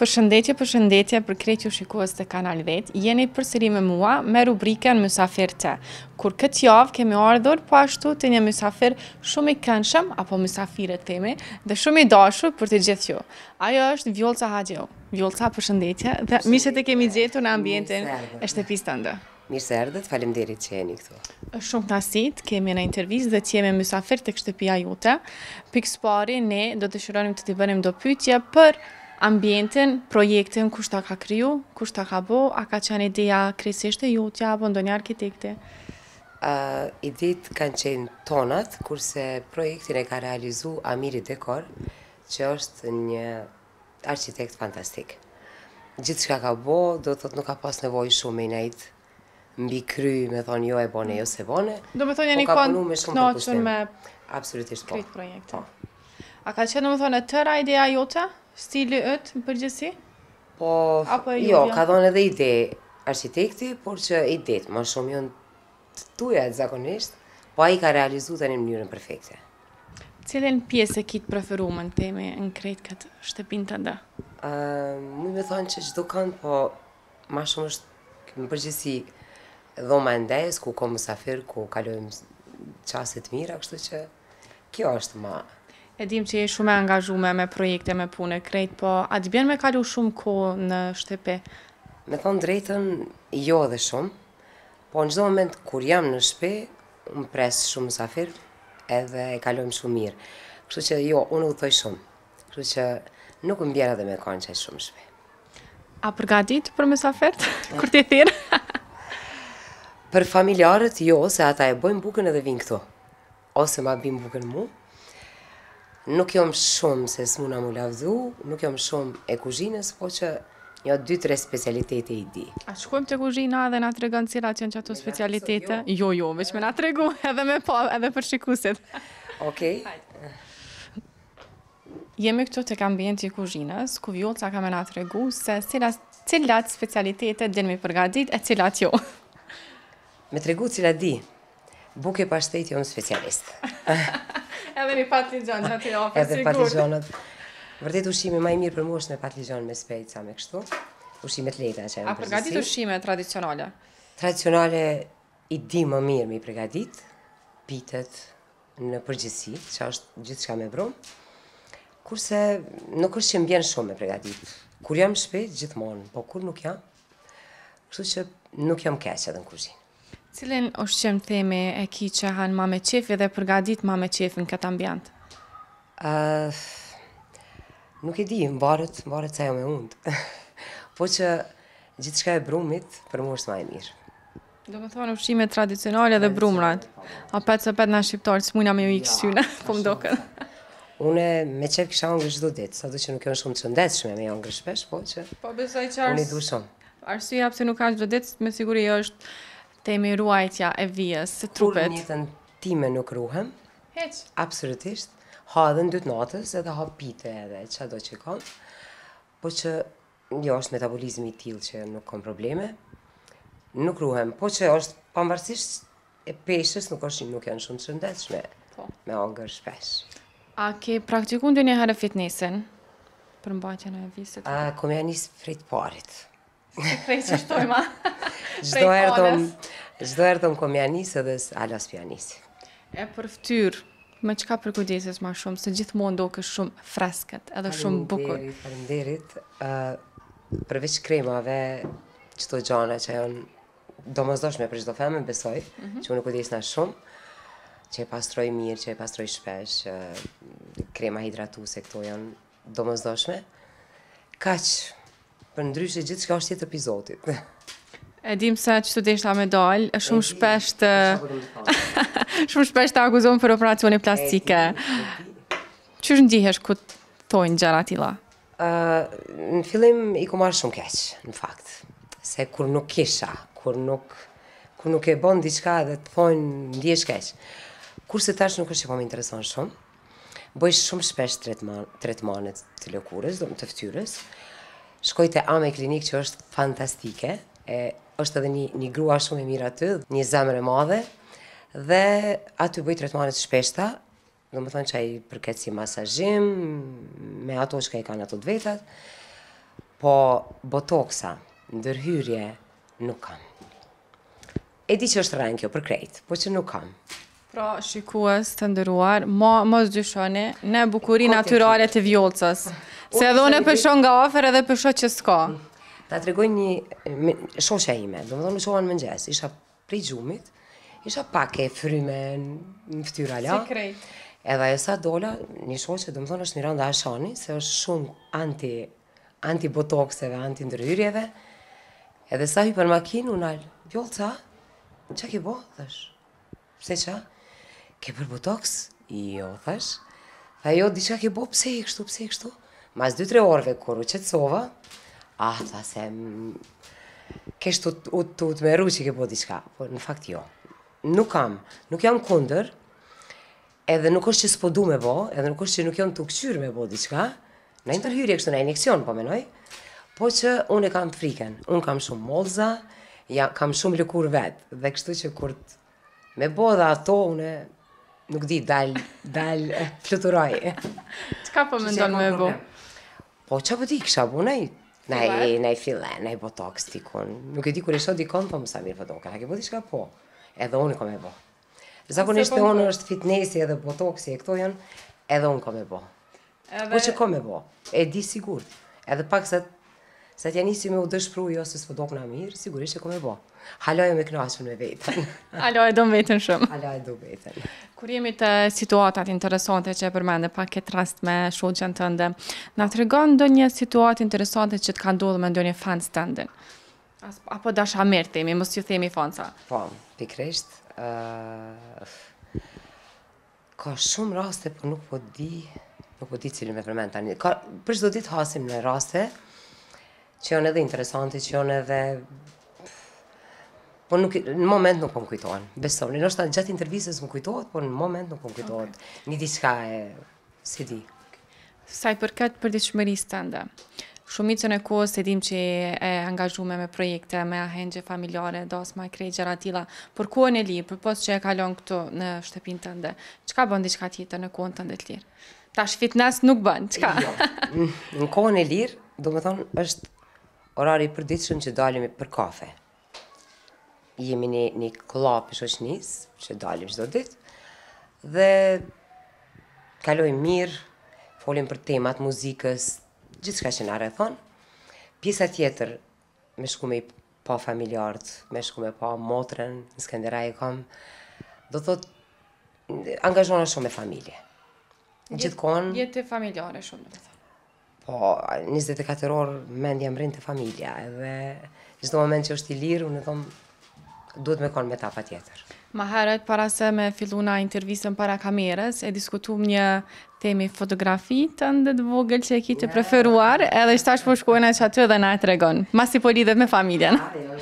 Përshëndetje për krejt ju shikues të Kanal 10. Jeni përsëri me mua me rubrikën Mysafir te. Kur këtë javë kemi ardhur po ashtu të një mysafir shumë i këndshëm apo mysafire themi dhe shumë i dashur për të gjithë ju. Ajo është Vjollca Haxhiu. Vjollca, përshëndetje dhe mirë se të kemi gjetur në ambientin e shtëpisë tënde. Mirë se erdhët, faleminderit që jeni këtu. Është shumë kënaqësi të kemi në intervistë dhe të jemi mysafir tek shtëpia jote. Pikë së pari ne do të dëshironim të t'i bënim do pyetje për ambientin, projektin, kush ta ka kriju, kush ta ka bo, a ka qenë ideja krejtësisht e jotja apo ndonjë arkitekti? Idetë kanë qenë tonat, kurse projektin e ka realizu Amiri Dekor, që është një architekt fantastik. Gjithë shka ka bo, do të thotë nuk ka pas nevojë shumë me nejtë mbi kry, me thonë jo e bone, jo se bone. Do me thonë po një ka kon punu me shumë knoqën përkushtim. me Absolutisht po. krejt projekte. A ka qenë do me thonë e tëra ideja jote? Stili ytë në përgjithësi? Po, Apo e jo, jotja? ka dhënë edhe ide arkitekti, por që idetë më shumë janë të tuja zakonisht, po ai ka realizu tani në mënyrën perfekte. Cilën pjesë e kitë preferuar në temi në krejt këtë shtëpinë tënde? Mu me thonë që çdo kënd, po ma shumë është në përgjithësi dhoma e ndes, ku ka mysafir, ku kalojmë çaste të mira, kështu që kjo është ma. E dim që je shumë e angazhume me projekte, me punë krejt, po a të bjen me kalu shumë kohë në shtëpi? Me thonë drejtën, jo edhe shumë, po në çdo moment kur jam në shtëpi, më pres shumë mysafir, edhe e kalojmë shumë mirë. Kështu që jo, unë udhtoj shumë. Kështu që nuk më bjen edhe me kanë qaj shumë në shtëpi. A përgatit për mysafirt? Kur ti thirr? Për familjarët, jo, se ata e bojnë bukën edhe vinë këtu. Ose ma bim bukën mu. Nuk jom shumë se s'muna mu lavdhu, nuk jom shumë e kuzhinës, po që një 2-3 specialitete i di. A shkojmë të kuzhina dhe na tregon cilat janë qato specialitete? Jo, veç me na tregu edhe me pa, edhe për shikuesit. Okej? Jemi këtu tek ambienti i kuzhinës, ku Vjollca ka me na tregu se cilat specialitete din mi përgatit e cilat jo. Me tregu cilat di. Buke pashteti jom specialist. Edhe një patligjon që aty ofë, Edhe patligjonat. Vërtet ushqimi më i mirë për mua është me patligjon me speca me kështu. Ushqimet lehta që A janë përgatit ushqime tradicionale? Tradicionale i di më mirë me i përgatit, pitet në përgjithësi, që është gjithçka me brum. Kurse nuk është që më bjen shumë me përgatit. Kur jam në shtëpi, gjithmonë, po kur nuk jam, kështu që nuk jam keq edhe në kuzhinë. Cilin ushqim themi e ki që han ma me qefi dhe përgatit ma me qefi në këtë ambient? Nuk e di, mbaret sa jo me undë. Po që gjithçka e brumit, për mua është ma e mirë. Do me thonë ushqime tradicionale dhe brumrat. A petë se petë na shqiptarë s'mujna me ju ikë syne, po mdoket. Une me qef kisha hangër çdo ditë, sado që nuk janë shumë të shëndetshme me hangër shpesh, po që Po besoj që unë i du shumë. arsyeja pse nuk ka çdo ditë, me siguri është temi ruajtja e vijës, së Kur trupit. njëtën time nuk ruhem, Heq. absolutisht, ha edhe në 2 natës, edhe ha pite edhe çado që kam, po që jo është metabolizmi i tillë që nuk kam probleme, nuk ruhem, po që është pavarësisht e peshës nuk janë shumë të shëndetshme Po. me hangër shpesh. A ke praktiku ndonjë herë fitnessin? Për mbajtjen e visit. Kom ja nis prej të parit. Prej që shtojma. Çdo herë thom kom ja nis edhe alas pianisi. E për ftyrë, me çka përkujdeses ma shumë, se gjithmonë do kështë shumë freskët, edhe shumë bukur. Faleminderit. Përveç kremave, çdo gjana që janë domosdoshme për çdo femër, besoj, që unë kujdesna shumë, që e pastroj mirë, që e pastroj shpesh, krema hidratuese këto janë domosdoshme. Kaq, për ndryshe gjithçka është tjetër epizotit. E dim se që të deshta me dalë, shumë shpesh të... shumë shpesh të akuzon për operacione plastike. Qysh ndihesh ku thojnë gjëra tilla? Në fillim i ku marrë shumë keq, në fakt. Se kur nuk kisha, kur nuk e bon diçka dhe të thonë ndihesh keq. Kurse tash nuk është që po më intereson shumë. Bëj shumë shpesh tretmanet të lëkurës, të ftyrës. Shkoj te Ame Klinik që është fantastike, është edhe një grua shumë e mirë aty, një zemër e madhe, dhe aty bëj tretmanet shpeshta, do më thonë që ai përket si masazhim, me ato që i kanë ato të vetat, Po botoksa, ndërhyrje, nuk kam. E di që është rënë kjo për krejt, po që nuk kam. Pra, shikues të ndëruar, mos dyshoni në bukurinë natyrale të vjollcës. Se edhe unë e pëshon nga afër edhe pësho që s'ka. Ta tregoj një shoqja ime, domethënë u shoha në mëngjes, isha prej gjumit, isha pak e fryme në fytyra la. Si krejt. Edhe ajo sa dola, një shoqe, domethënë është Miranda Ashani, se është shumë anti-botokseve, anti-ndërhyrjeve. Edhe sa hypa në makinë, unë alë, vjollca, qa ke bo, thash? Pse qa? Ke për botoks? Jo, thash. Tha jo, diqa ke bo, pse e kështu? Mas 2-3 orëve, kur u qetësova, tha se kesh të me ru që ke bo diqka. Po, në fakt jo. Nuk jam kundër, edhe nuk është që s'po du me bo, edhe nuk është që nuk jam të këqyrë me bo diqka, në ndërhyrje kështu në injekcion, po menoj, po që unë e kam friken, unë kam shumë mollza, kam shumë lëkur vetë, dhe kështu që kur me bo dhe ato, unë nuk di, dal fluturoj. Qka po mendon me bo? Po, qa po ti kisha bo, nej fille, nej botox tikun. Nuk e di kur e shoh dikon, po më sa mirë botox, a ke bo diçka po, edhe unë kom e bo. Zakonisht e unë është fitnessi edhe botoxi e këto janë, edhe unë kom e bo. Po që kom e bo, e di sigurt, edhe pak sa t'ja nisi me u dëshpru jo se s'po dokna mirë, sigurisht e kom e bo. Haloj me knaqën me vetën. Haloj do vetën shumë. Haloj do vetën. Kur jemi të situatat interesante që e përmende pak këtë rast me shoqen tënde, na tregon ndonjë situatë interesante që të ka ndodhur me ndonjë fans tëndin? Apo dasha mirë themi, mos ju themi fansa. Po, pikrisht. Ka shumë raste, po nuk po di cilin me përmend tani. Për çdo ditë hasim në raste që janë edhe interesante, që janë edhe po në moment nuk po më kujtohen. Besoni, ndoshta gjatë intervistës më kujtohet, po në moment nuk po më kujtohet. Një diçka si di. Sa i përket përditshmërisë tënde. Shumicën e kohës e dim që e angazhume me projekte, me ahengje familjare, dasma e krejt gjëra tilla. Për kohën e lirë, për pos që e kalon këtu në shtëpinë tënde, çka bën diçka tjetër në kohën tënde të lirë? Tash fitness nuk bën, çka? Jo. Në kohën e lirë, domethënë është orari i përditshëm që dalemi për kafe. Jemi një klub i shoqënisë që dalim çdo ditë dhe kalojmë mirë, folim për temat muzikës, gjithçka që na rrethon. Pjesa tjetër me shku me pa familjarët, me shku me pa motrën, në Skënderaj kam, do thot angazhona shumë me familje. Gjithkohon jetë familjare shumë, do të thonë. Po, 24 orë mendja më rrinë të familja, edhe çdo moment që është i lirë, unë thom duhet me konë me ta patjetër. Ma herët, para se me filluna intervjistën para kamerës, e diskutum një temi fotografi të ndët vogël që e ki të preferuar, edhe shtash po shkojnë që aty dhe na e tregon. Masi po lidhet me familjen.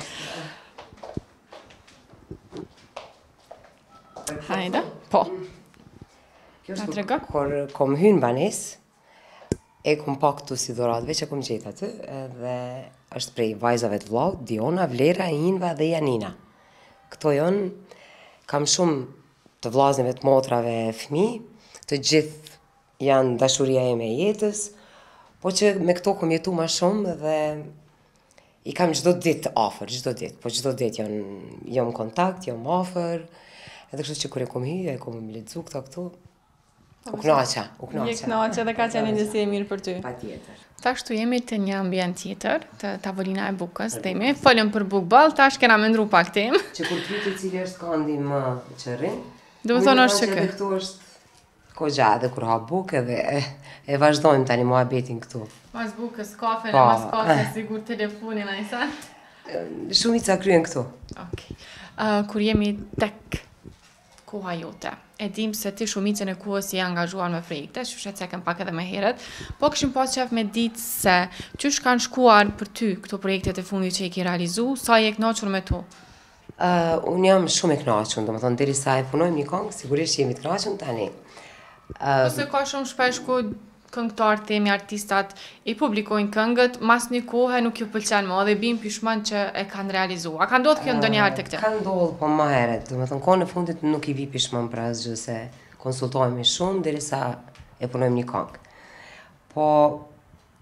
Hajde, po. Na trego? Kur kom hynë banes, e kom pa këtu si doratëve që kom gjetë aty, edhe është prej vajzave të vllau, Diona, Vlera, Inva dhe Janina. Këto janë, kam shumë të vllaznive, të motrave, fëmi, të gjithë janë dashuria e me jetës, po që me këto kom jetu ma shumë dhe i kam çdo ditë afër, çdo ditë, po çdo ditë jam në kontakt, jam afër, edhe kështu që kur e kom hyrë, e kom lexu këtu, u knaqa. Je knaqa dhe ka qenë një si e mirë për ty. Patjetër. Tash tu jemi të një ambient tjetër, të tavolina e bukës, themi. Folëm për bukball, tash kena mendru pak temë. Që kur pyeti cili është kandi më që rrin, do të thonë është që këtu është kogja edhe kur ha bukë edhe e vazhdojmë tani muhabetin këtu. Mas bukës, kafen e mas kafe, sigur telefonin a i sa? Shumica kryen këtu. Okej. Kur jemi tek koha jote, e dim se ti shumicën e kohës je angazhuar me projekte, shushet se kem pak edhe me heret, po këshim pas qef me ditë se qysh kanë shkuar për ty këto projektet e fundit që i ki realizu, sa je knaqur me to? Unë jam shumë e knaqur, do më thonë, deri sa e punojmë një këngë, sigurisht jemi të knaqur tani. Ose ka shumë shpesh ku këngëtar, themi, artistat i publikojnë këngët, mas një kohë nuk ju pëlqen më, dhe bim pishman që e kanë realizu. A ka ndodhë kjo ndonjëherë të këtë? Ka ndodhë, po ma heret. Do me thënë, kohën e fundit nuk i vi pishman për asgjë se konsultohemi shumë, derisa e punojmë një këngë. Po,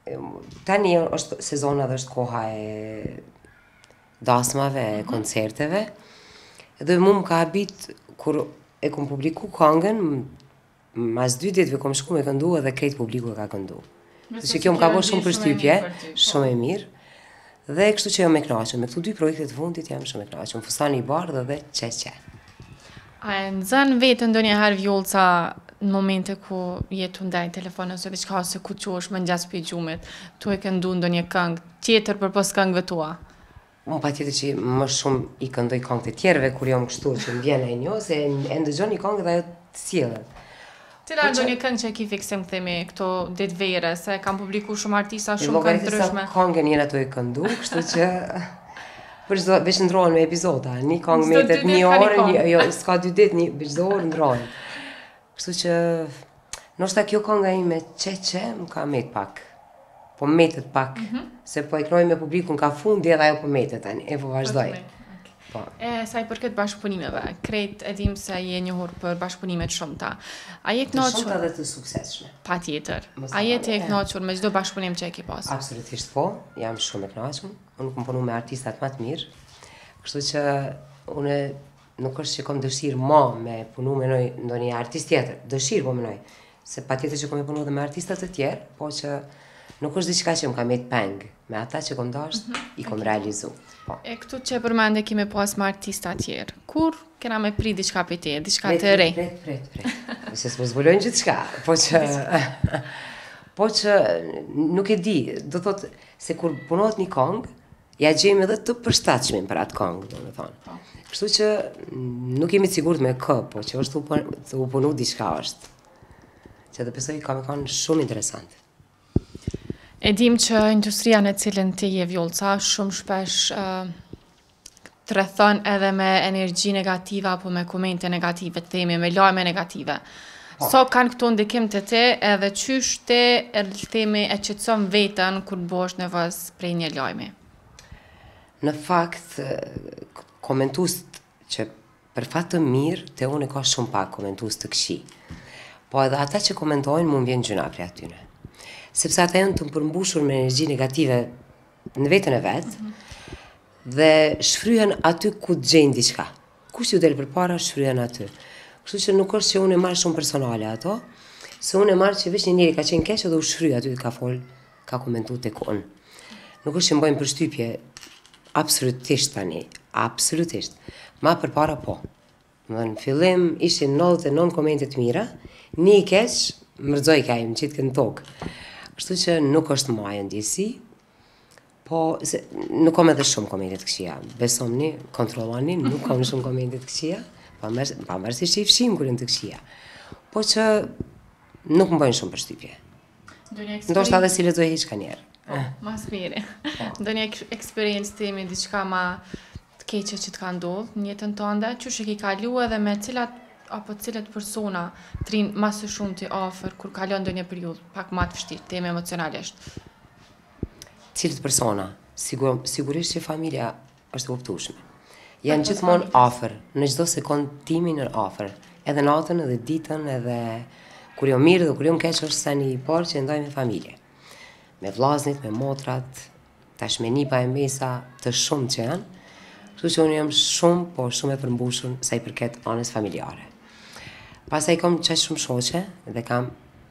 tani është sezona dhe është koha e dasmave, e koncerteve, dhe mu më ka habit kur e kom publiku këngën, mas 2 ditëve kom shku me këndu edhe krejt publiku e ka këndu. Që kjo më ka bërë shumë përshtypje, shumë e mirë, dhe kështu që jam e kënaqur. Me këto 2 projekte të fundit jam shumë e kënaqur. Fustani i bardhë dhe qe. A e nëzën vetë ndonjëherë Vjollca në momente ku jetu ndaj telefonë ose diçka ose ku qosh më ngjas për gjumit, tu e këndu ndonjë këngë tjetër përpos këngëve tua? Unë pa tjetër që më shumë i këndoj këngët e tjerëve kur jam kështu që më vjen e një, se e ndëgjon i këngët dhe ajo të sillet. Cila është ndonjë këngë që e ki fiksim themi këto ditë vere, se kam publiku shumë artista shumë këngë ndryshme. Këngën jena tu e këndu, kështu që për çdo veç ndrohen me epizoda, një këngë metet 1 orë, jo s'ka 2 ditë, për çdo orë ndrohen. Kështu që ndoshta kjo kënga ime qe më ka met pak. Po metet pak, se po e knoj me publikun ka fundi edhe ajo po metet tani, e po vazhdoj. Po. Sa i përket bashkëpunimeve, krejt e dim se je njohur për bashkëpunimet shumëta. A je kënaqur? Të shumëta dhe të suksesshme. Patjetër. A je të kënaqur me çdo bashkëpunim që e ke pas? Absolutisht po, jam shumë e kënaqur. Unë kam punuar me artistat më të mirë. Kështu që unë nuk është që kam dëshirë me punu me ndonjë artist tjetër. Dëshirë po menoj. Se patjetër që kam e punu edhe me artistat të tjerë, po që nuk është diçka që më ka met peng. Me ata që kom dasht, i kom realizu. Po. E këtu që përmende kime pas me artista tjerë, kur kena me pri diçka për te, diçka të re? Pret. Se s'po zbulojnë gjithçka, po që nuk e di, do thot se kur punohet një këngë, ja gjejmë edhe të përshtatshmin për atë këngë, do të thonë. Kështu që nuk jemi të sigurt me kë, po që është u punu diçka është. Që të besoj ka me kanë shumë interesante. E dim që industria në cilën ti je Vjollca shumë shpesh të rrethon edhe me energji negative apo me komente negative, themi, me lajme negative. So kanë këtu ndikim të te edhe qysh ti themi e qetëson veten kur bosh nevojës prej një lajmi? Në fakt, komentust që për fat të mirë, te unë ka shumë pak komentust të këqij. Po edhe ata që komentojnë mu m'vjen gjuna prej atyne. Sepse ata janë të përmbushur me energji negative në vetën e vetë dhe shfryhen aty ku të gjejnë diçka. Kush ju del përpara, shfryhen aty. Kështu që nuk është që unë e marr shumë personale ato, se unë e marr që veç një njeri ka qenë keq dhe u shfry aty ka fol, ka komentuar tek unë. Nuk është që mbojmë përshtypje absolutisht tani, absolutisht. Ma përpara po. Në fillim ishin 99 komente të mira, një i keq mërzoj ka im qitë kënë tokë. Kështu që nuk është maja ndjesi, po nuk kam edhe shumë komente të këqija. Besomni, kontrolloni, nuk kam shumë komente të këqija, pavarësisht që i fshim kur janë të këqija. Po që nuk më bëjnë shumë përshtypje. Ndoshta edhe si lexoj hiç kanjherë. Mas mire. Ndonjë eksperiencë temi diçka ma të keqe që të ka ndodhur në jetën tënde, çush e ke kalu edhe me cilat persona trin më së shumti afër kur kalon ndonjë periudhë pak më të vështirë, teme emocionalisht. Cilët persona? Sigurisht që familja është e kuptueshme. Janë gjithmonë afër, në çdo sekond timin në afër, edhe natën, edhe ditën, edhe kur jam mirë dhe kur jam keq është sani i parë që ndaj me familje. Me vllaznit, me motrat, tash me nipa e mesa, të shumë që janë. Kështu që unë jam shumë e përmbushur sa i përket anës familjare. Pastaj kam qaq shumë shoqe dhe kam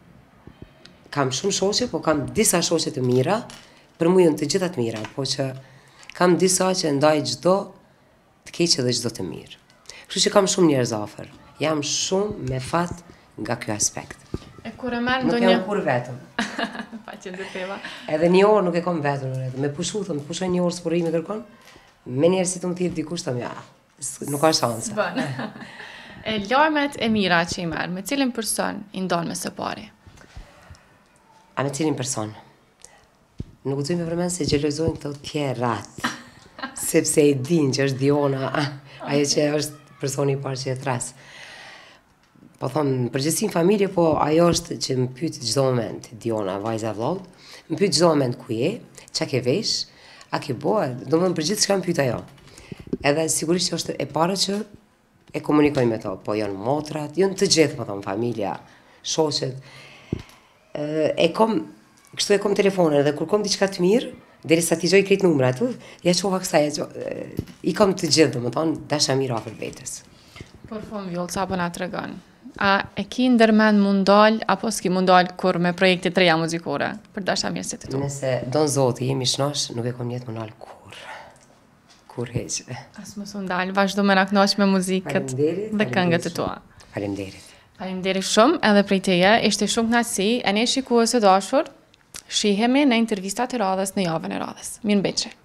shumë shoqe, po kam disa shoqe të mira, për mua janë të gjitha të mira, po që kam disa që ndaj çdo të keq dhe çdo të mirë. Kështu që kam shumë njerëz afër. Jam shumë me fat nga ky aspekt. E kur e merr ndonjë... Nuk jam kur vetëm. Patjetër. Edhe një orë nuk e kam vetëm. Me pushoj një orë sporimi kërkon, me njerë si të më thirë dikush të mja, nuk ka shansa. E lajmet e mira që i merë, me cilin person i ndonë me së pari? A me cilin person? Nuk të me përmen se gjelozojnë këto tjerat, sepse e din që është Diona, ajo që është personi i parë që e tras. Po thonë, në përgjithësi në familje, po ajo është që më pytë çdo moment, Diona, vajza vllot, më pytë çdo moment ku je, çka ke vesh, a ke boa, do më për gjithë shka më pyta jo. Edhe sigurisht që është e para që e komunikoj me to, po janë motrat, janë të gjithë, po thonë, familja, shoqet. E kom Kështu e kom telefonin dhe kur kom diçka të mirë, derisa t'i gjoj krejt numrat, ja qova kësaj, i kom të gjithë, domethënë, dasha mirë afër vetes. Por fom vjollë, sa po na tregon. A e ki ndërmend mund dal, apo s'ki mund dal kur me projekte të reja muzikore, për dasha mjesit të tu? Nëse don Zoti, jemi shnosh, nuk e kom jetë më nal kur. Kur heq. As mos u ndal, vazhdo me na kënaq me muzikët dhe këngët e tua. Faleminderit. Faleminderit shumë edhe prej teje, ishte shumë kënaqësi, e ne shikues të dashur, shihemi në intervistat e radhës në javën e radhës. Mirëmbëjtje.